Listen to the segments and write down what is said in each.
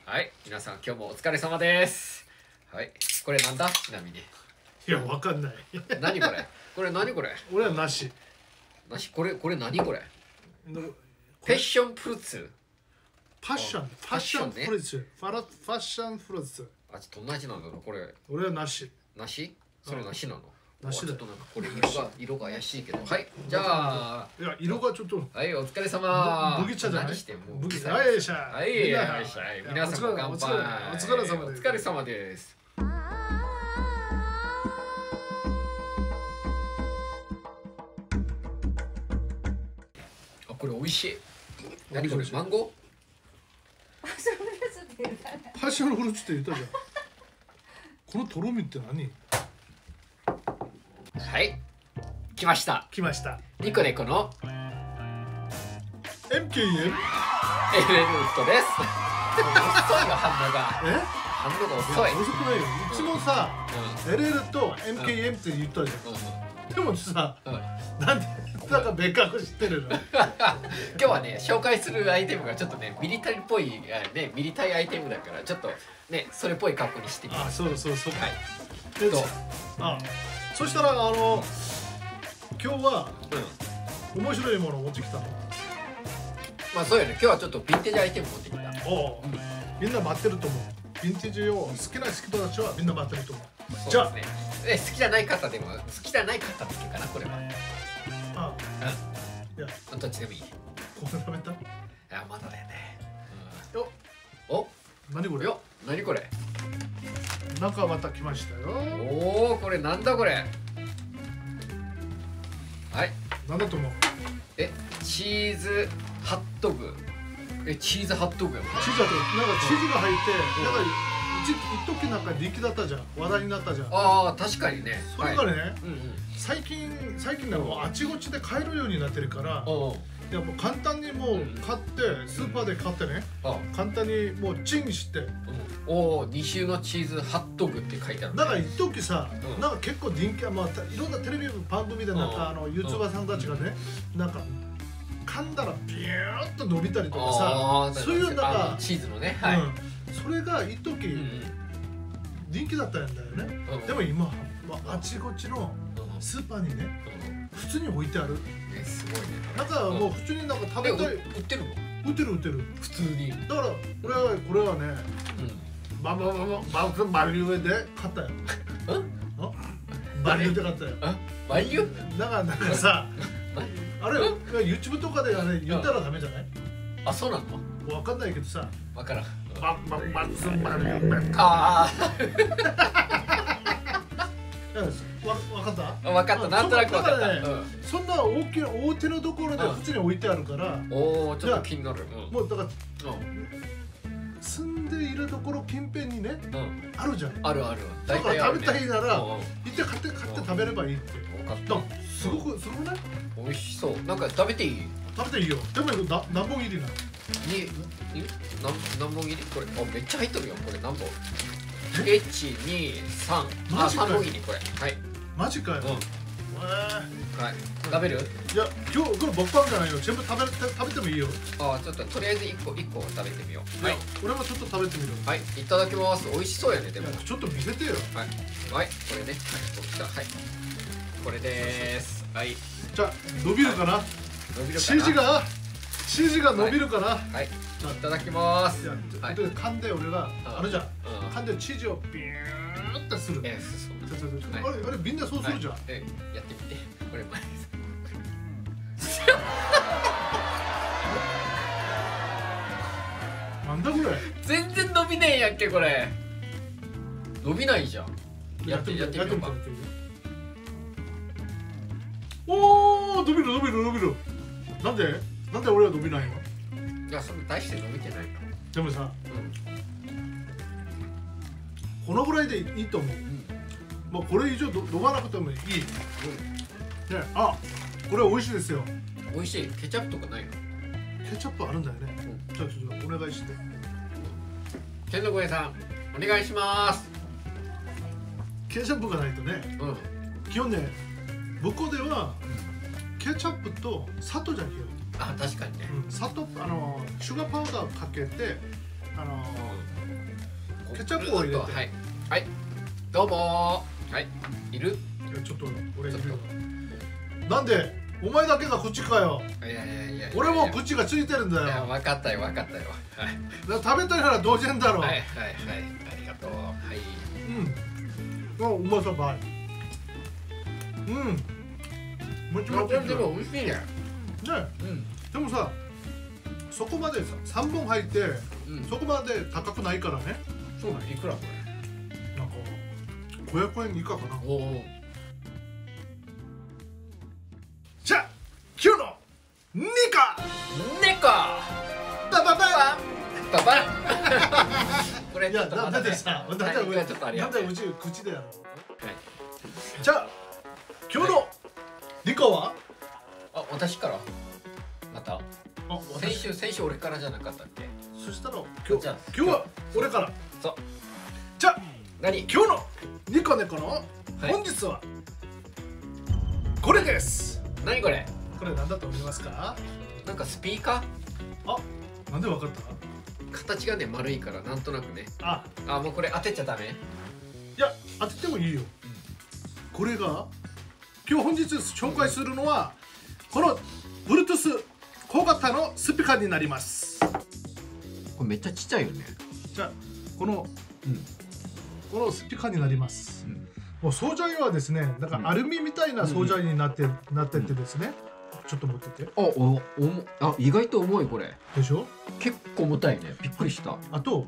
はい、皆さん今日もお疲れ様です。はい、これなんだちなみに。 いや、わかんない。 何これこれ何これ俺はなし。 なし、これ何これペッションフルーツ。 パッションフルーツ。ファッションフルーツ。 あ、ちょっと同じなんだろこれ。 俺はなし。 なしそれなしなの。 なしだ。 ちょっとなんかこれ色が怪しいけど。はい、じゃあ。 いや、色がちょっと。 はい、お疲れ様。 麦茶じゃない。 何しても麦茶。はい、しゃ。 はい、皆さんも乾杯。 お疲れ様です。 お疲れ様です。あ、これ美味しい。何これ、マンゴー？ パッションフルーツって言ったじゃん。このとろみって何？ はい、来ました。 来ました。 ニコネコの MKM エレルットです。遅いよ、反応が。反応が遅い。 遅くないよ。いつもさ、LL と MKM って言ったじゃん。でもさ、なんでなんか別格知ってるの？ 今日はね、紹介するアイテムがちょっとね、ミリタリーっぽいね、ミリタリーアイテムだから、ちょっとね、それっぽい格好にしてみます。 あ、そう。 はい。 そしたら今日は面白いものを持ってきたの。 まあそうよね。今日はちょっとヴィンテージアイテム持ってきた。 みんな待ってると思う。ヴィンテージを好きな人たちはみんな待ってると思う。 じゃあね、好きじゃない方でも好きじゃない方だけかなこれは。いや、どっちでもいい。 これ食べた？ あ、まだだよね。 お、何これ？ 何これ？ なんかまた来ましたよ。 おお、これなんだこれ。はい。 なんだと思う？ チーズハットグ。チーズハットグ。 チーズハットグ。なんかチーズが入って、なんか一時なんか人気だったじゃん。話題になったじゃん。 ああ、確かにね。 それがね、最近ね、もうあちこちで買えるようになってるから。いや、もう簡単にもう買ってスーパーで買ってね、簡単にもうチンして、 おお、2種のチーズハットグって書いてある。 なんか一時さ、なんか結構人気、まあいろんなテレビ番組でなんかYouTuberさんたちがね、なんか噛んだらビューッと伸びたりとかさ、そういうなんかチーズのね、 それが一時人気だったんだよね。でも今あちこちのスーパーにね、普通に置いてある。 すごいね。 なんかもう普通になんか食べたい。 売ってるの？ 売ってる。 普通に。 だからこれはね、バリューで買ったよ。バリューで買ったよ。 バリュー？ なんかさ、あれ YouTube とかで言ったらダメじゃない？ あ、そうなの？ わかんないけどさ。 わからん。 バリュー。 ああ。わかった。なんとなくわかった。 そんな大手のところで普通に置いてあるから。 おお、ちょっと気になる。 もうだから住んでいるところ近辺にね、あるじゃん。 ある。 だから食べたいなら行って買って食べればいいって。 分かった。 すごくない？ 美味しそう。なんか食べていい？ 食べていいよ。でも何本入りなの？ 何本入り？これめっちゃ入っとるよ。これ何本？1、2、3。あ、3本入りこれ。はい。 マジかよ。 はい。食べる？ いや、今日これ僕パンじゃないよ。全部食べてもいいよ。 あ、ちょっととりあえず1個食べてみよう。はい。 俺もちょっと食べてみる。 はい。いただきます。美味しそうやね。でもちょっと見せてよ。 はい。これね。はい。これです。はい。 じゃあ伸びるかな？チーズが伸びるかな？ はい。いただきます。 噛んで俺があるじゃん。噛んでチーズをビューってする。あれみんなそうするじゃん。 やってみて。これ前です。 なんだこれ。 全然伸びねえやんけこれ。伸びないじゃん。やってみようか。 おお、伸びる。なんで俺は伸びないの？ いや、そんな大して伸びてないから。 でもさ、このぐらいでいいと思う。まあこれ以上伸ばなくてもいい。あ、これ美味しいですよ。 美味しい。ケチャップとかないの？ ケチャップあるんだよね。じゃあちょっとお願いして。 天の声さん、お願いします。 ケチャップがないとね。基本ね、向こうではケチャップと砂糖じゃん。 あ、確かにね。 砂糖シュガーパウダーかけてケチャップを入れて。 はいはい、どうもはいいる。 いやちょっと俺いるよ。なんでお前だけが口かよ。 いや俺も口がついてるんだよ。 いや分かったよ分かったよ。はい。 だから食べたいなら同然だろ。 はいはいはいありがとう。はい。 うん。あうまさばい。うん。もちもち。 でも美味しいね。 ね。でもさそこまでさ3本入ってそこまで高くないからね。 そうなの。いくらこれ。なんか500円以下かな。 おお。 じゃあ今日のニカバババババこれいやだってさだってうち口でやろう。じゃあ今日のニカはあ私からまた先週俺からじゃなかったっけ。 そしたら今日は俺から。 そうじゃあ何今日のニカネコの本日はこれです。 何これ。 これ何だと思いますか。 なんかスピーカー。 あなんでわかった。 形がね丸いからなんとなくね。 あもうこれ当てちゃダメ。 いや当ててもいいよ。これが今日本日紹介するのはこの Bluetooth 小型のスピーカーになります。 これめっちゃちっちゃいよね。 じゃあこのスピーカーになります。もう総材はですねなんかアルミみたいな総材になっててですね。ちょっと持ってて。 意外と重いこれ。 でしょ。 結構重たいね。びっくりした。 あと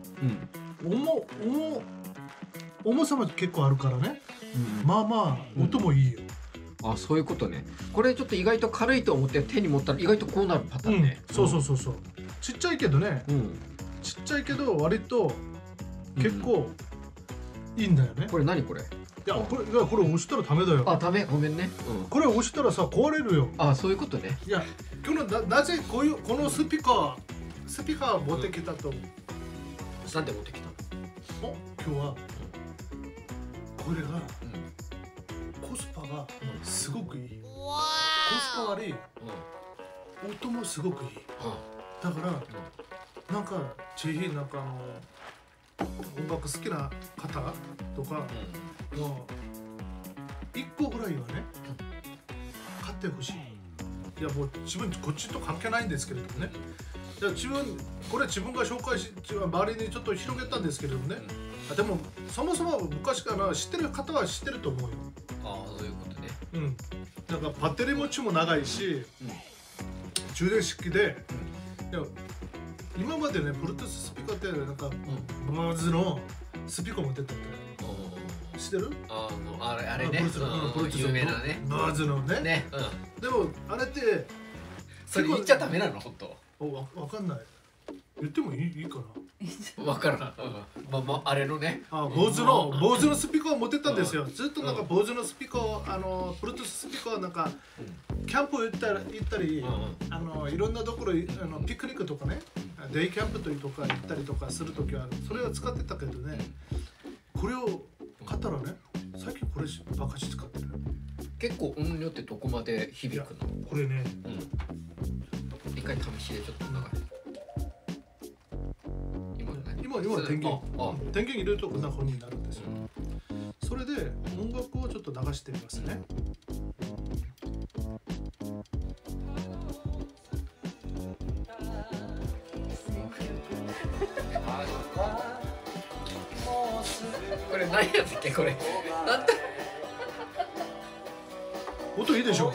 重さも結構あるからね。まあまあ音もいいよ。 あそういうことね。これちょっと意外と軽いと思って手に持ったら意外とこうなるパターンね。 そうちっちゃいけどね。ちっちゃいけど割と結構いいんだよね。 これ何これ。 いやこれ押したらダメだよ。 ダメごめんね。 これ押したらさ壊れるよ。 そういうことね。 いや今日なぜこのスピーカー持ってきたと。 なんで持ってきたの。 今日はこれがコスパがすごくいい。コスパ悪い。音もすごくいい。だからなんかぜひなんか音楽好きな方とか1個ぐらいはね買ってほしい。いやもう自分こっちと関係ないんですけれどもね。いや自分が紹介し周りにちょっと広げたんですけれどもね。でもそもそも昔から知ってる方は知ってると思うよ。 そういうことね。 なんかバッテリー持ちも長いし充電式で。いや今までね Bluetooth スピーカーってなんかバズのスピーカー持ってたんだよ。知ってる？ あれね。有名なね。 バズのね。でもあれってそれ言っちゃダメなの本当。 わかんない。言ってもいいかな。わからん。あれのね。 坊主のスピーカーを持ってたんですよ。ずっとなんか坊主のスピーカーをBluetoothスピーカーなんかキャンプ行ったりいろんなところピクニックとかねデイキャンプとか行ったりとかするときはそれを使ってたけどね。これを買ったらね最近こればかし使ってる。 結構音量ってどこまで響くの？ これね一回試しでちょっと流れて。 今電源入れるとこんな風になるんですよ。それで音楽をちょっと流してみますね。 これ何やったっけこれ。なんだ。 音いいでしょ。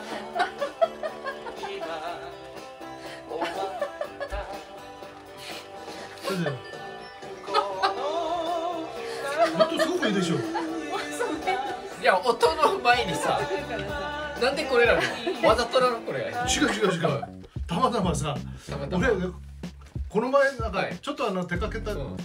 音すごくいいでしょ。 いや音の前にさなんでこれなの。わざとなのこれ。違う。たまたまさ俺この前なんかちょっと出かけた時でね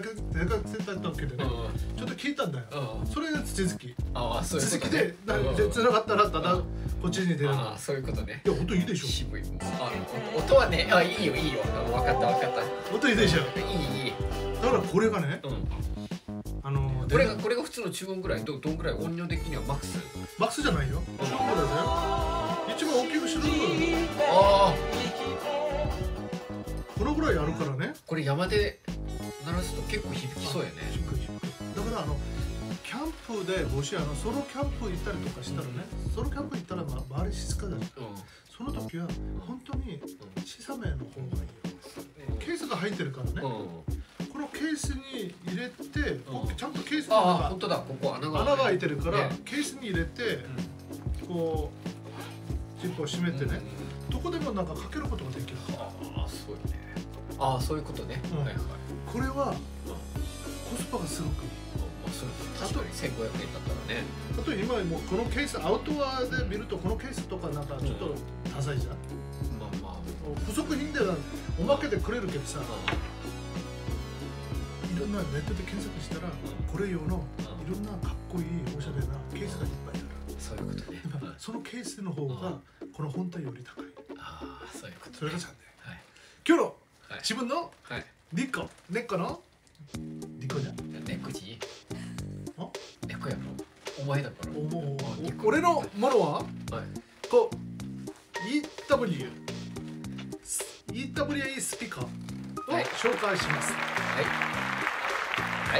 ちょっと聞いたんだよ。それが続きでつながったらただこっちに出る。 そういうことね。 いや音いいでしょ。 渋い。音はねいいよ分かった音いいでしょ。 いいだからこれがねこれが普通の中音ぐらい。どんぐらい音量的にはマックスじゃないよ。中音だよ。一番大きくしろ。このぐらいあるからね。 これ山で鳴らすと結構響きそうやね。 だからキャンプでもしソロキャンプ行ったりとかしたらね、ソロキャンプ行ったら周り静かだし、その時は本当に小さめの方がいいよ。ケースが入ってるからね、このケースに入れて、ちゃんとケースに本当だ、ここ穴が開いてるから、ケースに入れてこうジップを閉めてね、どこでもなんかかけることができる。 ああ、そうよね。ああ、そういうことね。 これはコスパがすごくいい。 確かに1500円だったらね。 あと今もこのケース、アウトドアで見るとこのケースとかなんかちょっとダサいじゃん。付属品ではおまけでくれるけどさ、いろんなネットで検索したらこれ用のいろんなかっこいいおしゃれなケースがいっぱいある。 そういうことね。 そのケースの方がこの本体より高い。 ああ、そういうこと。 それが3点。今日の自分の根っこの根っこじゃん。 根っこじ。根っこやろ。お前だから。 俺のものはこう EWA スピーカーを紹介します。 はいはい。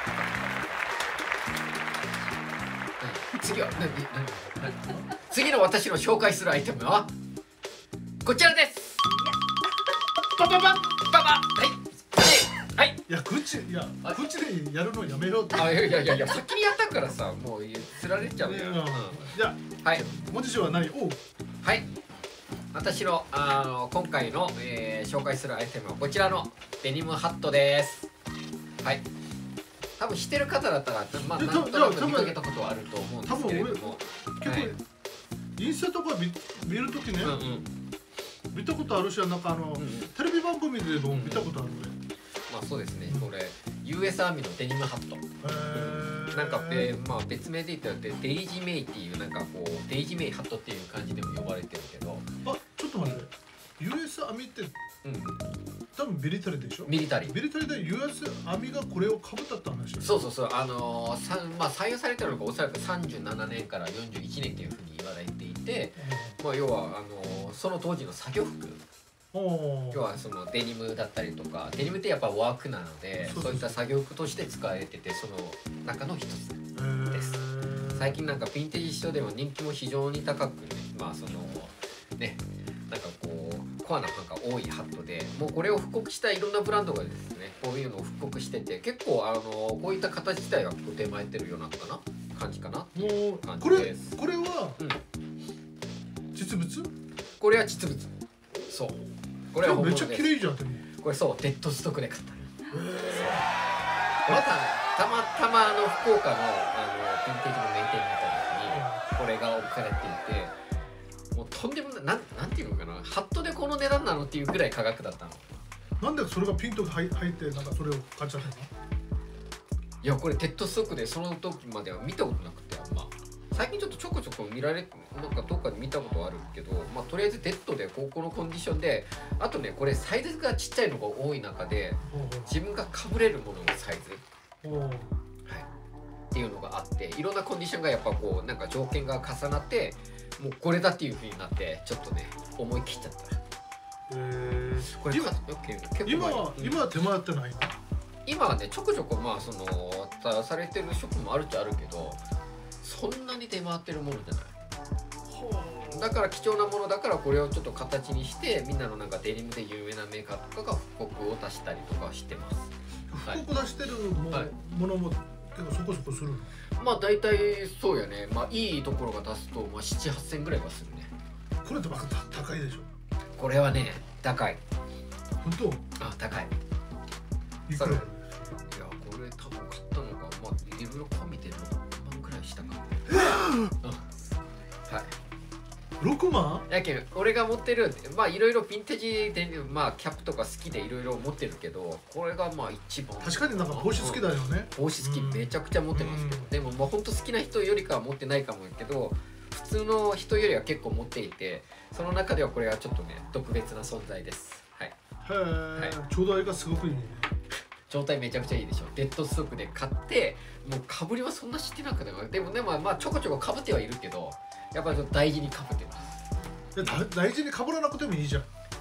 次は次の私の紹介するアイテムはこちらです。パパパパパ。はいはい。 いや口でやるのやめようって。 いや先にやったからさ、もう釣られちゃうよ。 じゃあはい、文字は何？ はい。私の今回の、紹介するアイテムはこちらのデニムハットです。はい。多分知ってる方だったらなんとなく見かけたことはあると思うんですけれども、 結構インスタとか見るときね、見たことあるし、なんかテレビ番組でも見たことあるね。 まあそうですね。これ US アーミーのデニムハット。なんか別名で言ったらデイジーメイっていうなんかこうデイジーメイハットっていう感じでも呼ばれてるけど。 ちょっと待って。US アーミーって多分ミリタリーでしょ。ミリタリーで US アーミーがこれをかぶったって話。 そう採用されたのがおそらく37年から41年っていうふうに言われていて、要はその当時の作業服、要はそのデニムだったりとか、デニムってやっぱワークなので、そういった作業服として使われてて、その中の一つです。最近なんかヴィンテージショーでも人気も非常に高くね、なんかこうコアなファンが多いハットで、もうこれを復刻したいろんなブランドがですね、こういうのを復刻してて、結構こういった形自体は出回ってるような感じかなっていう感じです。 これは実物？ これは実物。そう。これはめっちゃ綺麗じゃん。 これそうデッドストックで買った。またたまたま福岡のヴィンテージの名店に行った時にこれが置かれていて、もうとんでもないなんていうのかな、ハットでこの値段なのっていうぐらい価格だったの。 なんでそれがピンと入ってなんかそれを買っちゃったの？ いやこれデッドストックでその時までは見たことなくて、最近ちょっとちょこちょこ見られなんかどっかで見たことあるけど、とりあえずデッドでこのコンディションで、あとねこれサイズがちっちゃいのが多い中で自分がかぶれるもののサイズ、っていうのがあって、いろんなコンディションがやっぱこうなんか条件が重なってもうこれだっていう風になってちょっとね思い切っちゃった。これ今は手間ってないの？ 今はねちょこちょこ出されてるショップもあるっちゃあるけど、そんなに出回ってるものじゃない。だから貴重なものだからこれをちょっと形にしてみんなのなんかデニムで有名なメーカーとかが復刻を出したりとかしてます。 復刻出してるものも結構そこそこするの？ 大体そうやね。いいところが出すと7、8千ぐらいはするね。 これって高いでしょ？ これはね高い。 本当？ 高い。 いくら？いやこれ多分買ったのがいろいろ込みで6万くらいしたかな。はい。 6万？ やけん俺が持ってるいろいろヴィンテージでキャップとか好きでいろいろ持ってるけど、これが一番。 確かになんか帽子好きだよね。 帽子好きめちゃくちゃ持ってますけど、でも本当好きな人よりかは持ってないかもけど、普通の人よりは結構持っていて、その中ではこれはちょっとね特別な存在です。はい。 へえ。状態がすごくいいね。 状態めちゃくちゃいいでしょ。デッドストックで買ってもうかぶりはそんなしてなくても、でもねちょこちょこかぶってはいるけど、やっぱり大事にかぶってます。 大事にかぶらなくてもいいじゃん。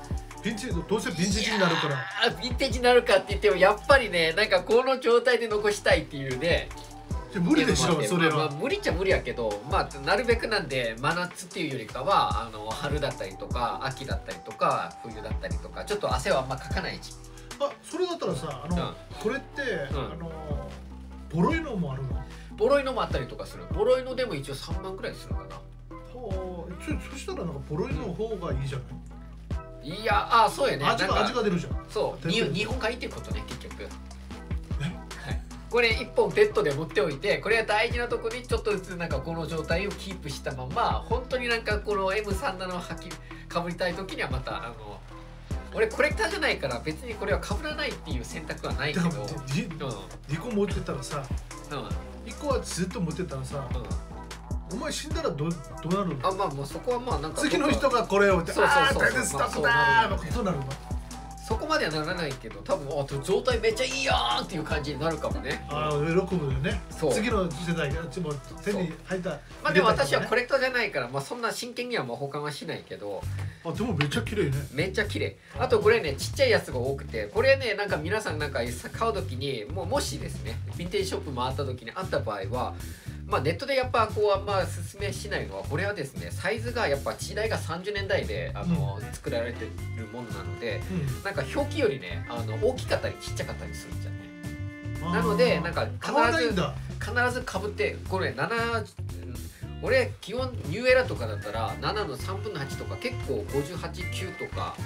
ヴィンテージどうせヴィンテージになるからヴィンテージになるかって言ってもやっぱりねなんかこの状態で残したいっていうね無理でしょそれは、 無理っちゃ無理やけどなるべくなんで真夏っていうよりかは春だったりとか秋だったりとか冬だったりとかちょっと汗はあんまかかない時期。 それだったらさこれって、ボロいのもあるの？ ボロいのもあったりとかする。ボロいのでも一応3万くらいするかな。 そしたらなんかボロいの方がいいじゃない？ いやそうやね。 味が出るじゃん。 そう日本海っていうことね結局。これ1本ベッドで持っておいてこれは大事なとこにちょっとずつなんかこの状態をキープしたまま本当になんかこの M37 をかぶりたい時にはまた俺コレクターじゃないから別にこれはかぶらないっていう選択はないけど 2個持ってたらさ1個はずっと持ってたらさお前死んだらどうなるの？ もうそこはまあなんか次の人がこれをって大変スタッフだーのことになるの？ そこまではならないけど多分状態めっちゃいいよーっていう感じになるかもね。 喜ぶよね。次の世代が手に入ったでも私はコレクターじゃないからそんな真剣には保管はしないけどでもめっちゃ綺麗ね。 めっちゃ綺麗。あとこれねちっちゃいやつが多くてこれねなんか皆さんなんか買う時にもしですねヴィンテージショップ回った時にあった場合はネットでやっぱこうおすすめしないのはこれはですねサイズがやっぱ時代が30年代で作られてるものなので、なんか表記よりね大きかったりちっちゃかったりするんじゃね。なのでなんか必ずかぶってこれ俺基本ニューエラとかだったら7の3分の8とか結構589とか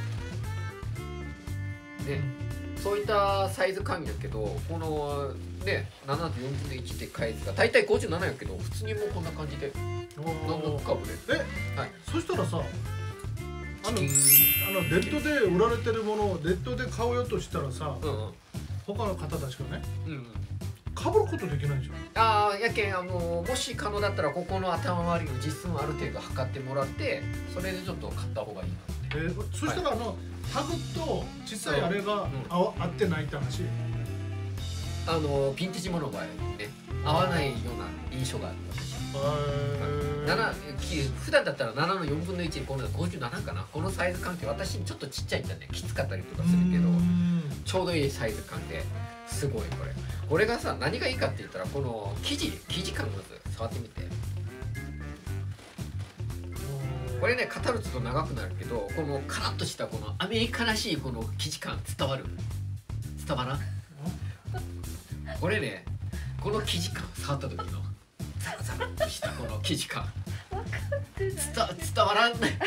ねそういったサイズ感やけどこのね7と4分の1ってサイズが大体57やけど普通にもうこんな感じで何のかぶれそしたらさネットで売られてるものをネットで買おうよとしたらさ他の方たちがねかぶることできないじゃん。 やけんもし可能だったらここの頭周りの実寸をある程度測ってもらってそれでちょっと買った方がいいな。 そしたらタグと小さいあれが合ってないって話？ ヴィンテージものの場合ね合わないような印象がある私。普段だったら7の4分の1この57かなこのサイズ感って私にちょっとちっちゃいんだねきつかったりとかするけどちょうどいいサイズ感ですごいこれがさ何がいいかって言ったらこの生地感まず触ってみて。これね語ると長くなるけどこのカラッとしたこのアメリカらしいこの生地感伝わらんこれねこの生地感触った時のザラザラっとしたこの生地感伝わらんね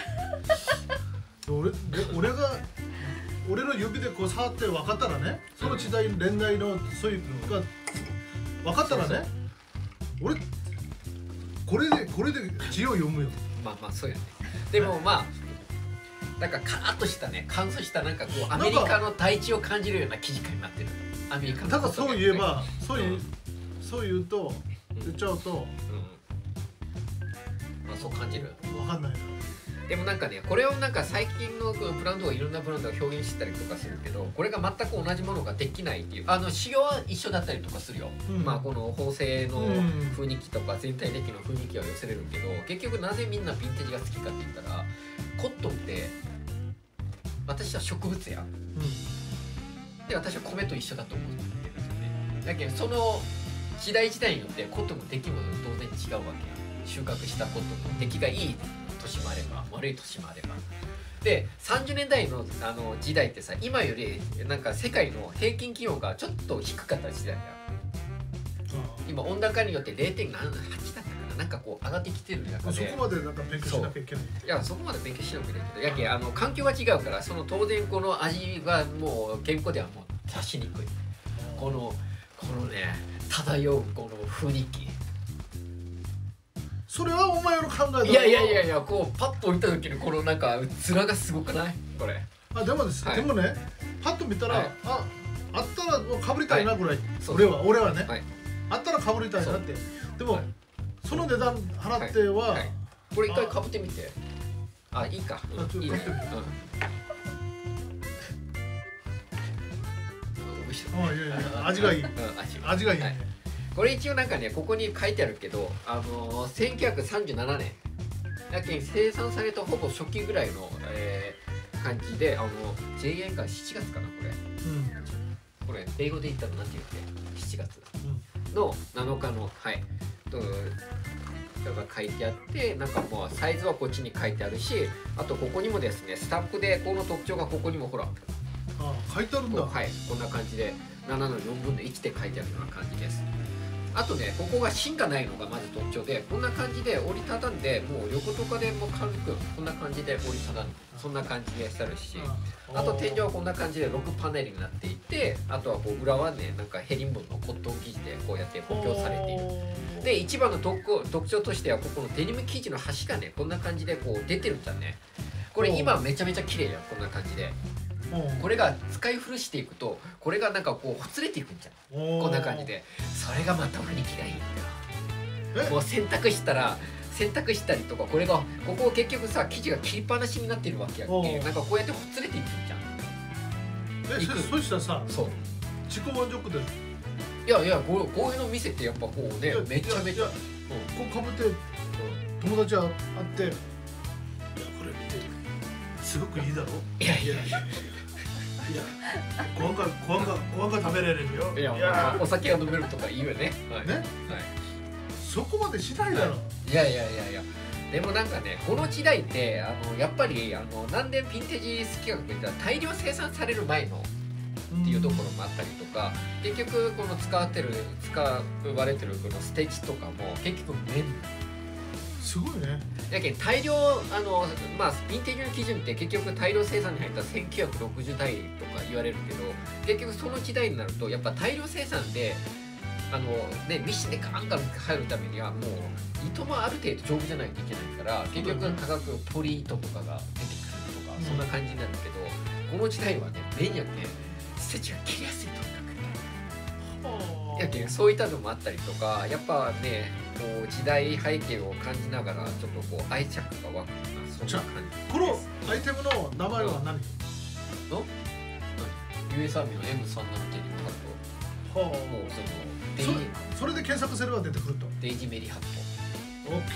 俺の指でこう触って分かったらねその時代年代のそういうのが分かったらね俺これで字を読むよ。 そうやね。でもなんかカラッとしたね乾燥したなんかこうアメリカの大地を感じるような生地感になってる。アメリカのただそう言えばそう言うと言っちゃうとそう感じる。 分かんないな。 でもなんかねこれをなんか最近のブランドはいろんなブランドが表現してたりとかするけどこれが全く同じものができないっていう仕様は一緒だったりとかするよ。この縫製の雰囲気とか全体的な雰囲気は寄せれるけど結局なぜみんなヴィンテージが好きかって言ったらコットンって私は植物や、で私は米と一緒だと思ってるんですよね。だけどその時代時代によってコットンの出来も当然違うわけや。収穫したコットンの出来がいい年もあれば悪い年もあればで30年代の時代ってさ今よりなんか世界の平均気温がちょっと低かった時代や。今温暖化によって 0.78 だったかななんかこう上がってきてる中でそこまでなんか勉強しなきゃいけない。 いやそこまで勉強しなきゃいけないけどやけ環境が違うから当然この味がもう健康ではもう出しにくいこのね漂うこの雰囲気それはお前の考えだろ。 いやこうパッと置いた時にこのなんか面がすごくないこれ。 でもねパッと見たらあったらもうかぶりたいなぐらい俺はねあったらかぶりたいなってでもその値段払ってはこれ一回かぶってみて。いいかいいね。 味がいい味がいいね。 これ一応なんかねここに書いてあるけど1937年だけ生産されたほぼ初期ぐらいの感じでJN が7月かなこれ英語で言ったら何て言うっけ7月の7日のはいが書いてあって、なんかもうサイズはこっちに書いてあるし、あとここにもですねスタンプでこの特徴がここにもほら書いてあるんだ。 はい、こんな感じで7の4分の1って書いてあるような感じです。あとね、ここが芯がないのがまず特徴で、こんな感じで折りたたんで、もう横とかでもう軽くこんな感じで折りたたんで、そんな感じでしてあるし、あと天井はこんな感じで6パネルになっていて、あとはこう裏はね、なんかヘリンボンのコットン生地でこうやって補強されている。で、一番の特徴としては、ここのデニム生地の端がね、こんな感じでこう出てるんじゃんね。これ今めちゃめちゃ綺麗よ、こんな感じで。これが使い古していくと、これがなんかこうほつれていくんじゃん、こんな感じで。それがまた雰囲気がいいんだよ。もう洗濯したりとか、これがここ結局さ生地が切りっぱなしになってるわけやっけ。なんかこうやってほつれていくんじゃん。 そしたらさ、 そう自己満足で。 いやいや、こういうの見せてやっぱこうね、めちゃめちゃこうかぶって友達会って「いやこれ見てすごくいいだろ」。 いやいやいやご飯が食べられるよ。 いや、お酒が飲めるとかいいよね。はい、 ね、はい、そこまでしないだろ。 いやいやいやいや、でもなんかね、この時代ってやっぱりなんでヴィンテージ好きかといったら大量生産される前のっていうところもあったりとか、結局この使われてるこのステッチとかも結局綿すごいね。 やけん大量まあヴィンテージの基準って結局大量生産に入った1960代とか言われるけど、結局その時代になるとやっぱ大量生産でね、ミシンでガンガン入るためにはもう糸もある程度丈夫じゃないといけないから、結局価格ポリ糸とかが出てくるとか、そんな感じになるけど、この時代はね綿やけんステッチが切りやすいとにかくやけん、そういったのもあったりとか、やっぱねこう時代背景を感じながらちょっとこう愛着が湧くような、そんな感じ。 このアイテムの名前は何？ の US アーミーの M370 って書くと、もうそれで検索すれば出てくると。 デイジーメリーハット。 オッケー。はいはい。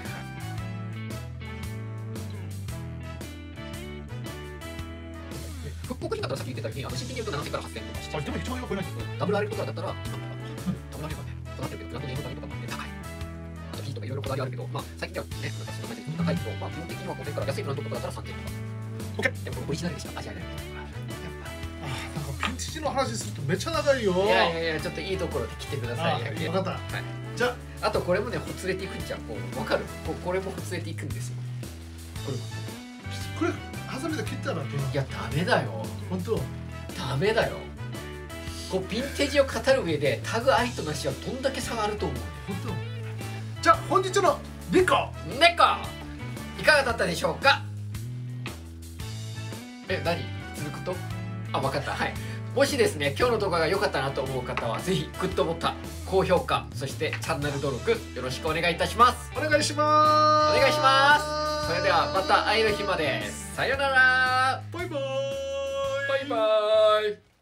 復刻品だったらさっき言ってたように、新品で言うと7000から8000とかしちゃう。 でも1万円は超えない。 ダブルアレルとかだったら今とかダブルアレルはね下がってるけど、ブランドネームだけとかもね高い。あと生地とかいろいろこだわりあるけど、まあ最近ではね、なんかそんな感じで高いけど、まあ基本的にはこれから安いブランドとかだったら3000とか。オッケー。でもオリジナルでしか味わえないとか。 なんかピンチの話するとめっちゃ長いよ。 いやいやいや、ちょっといいところで来てください。 分かった。はい。じゃあとこれもねほつれていくんじゃん。こうわかる？これもほつれていくんですよ。 これハサミで切ったらいやダメだよ。 本当？ ダメだよ。こうヴィンテージを語る上でタグ愛となしはどんだけ差があると思う。 本当？じゃあ本日のリコネコいかがだったでしょうか。何続くと分かった。はい、もしですね今日の動画が良かったなと思う方はぜひグッドボタン、高評価、そしてチャンネル登録よろしくお願いいたします。 お願いします。 お願いします。それではまた会える日まで。さよなら。 バイバーイ。 バイバーイ。